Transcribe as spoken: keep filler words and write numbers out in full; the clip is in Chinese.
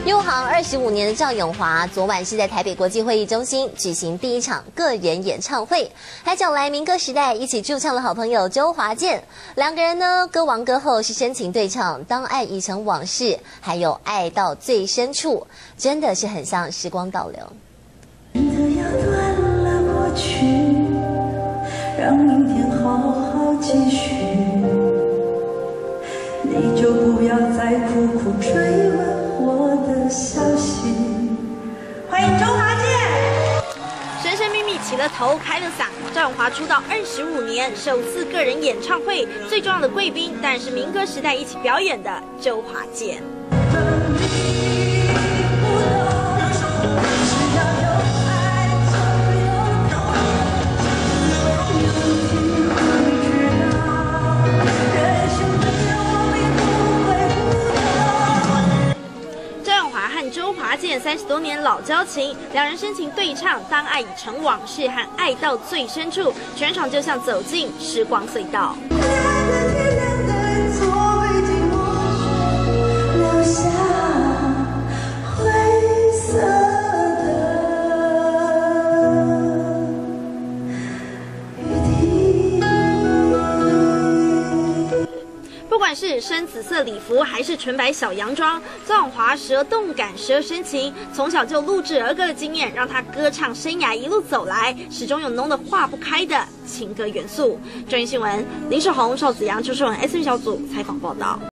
入行二十五年的赵咏华，昨晚是在台北国际会议中心举行第一场个人演唱会，还找来民歌时代一起驻唱的好朋友周华健，两个人呢歌王歌后是深情对唱《当爱已成往事》，还有《爱到最深处》，真的是很像时光倒流。 真的要断了过去，让明天好好继续，你就不要再苦苦追问我的消息。欢迎周华健。 神神秘秘起了头，开了嗓。赵咏华出道二十五年，首次个人演唱会，最重要的贵宾当然是民歌时代一起表演的周华健。周华健三十多年老交情，两人深情对唱《当爱已成往事》和《爱到最深处》，全场就像走进时光隧道。不管是深紫色礼服还是纯白小洋装，赵咏华时而动感，时而深情。从小就录制儿歌的经验，让他歌唱生涯一路走来，始终有浓得化不开的情歌元素。专业新闻林世宏、邵子阳、邱世文 S M 小组采访报道。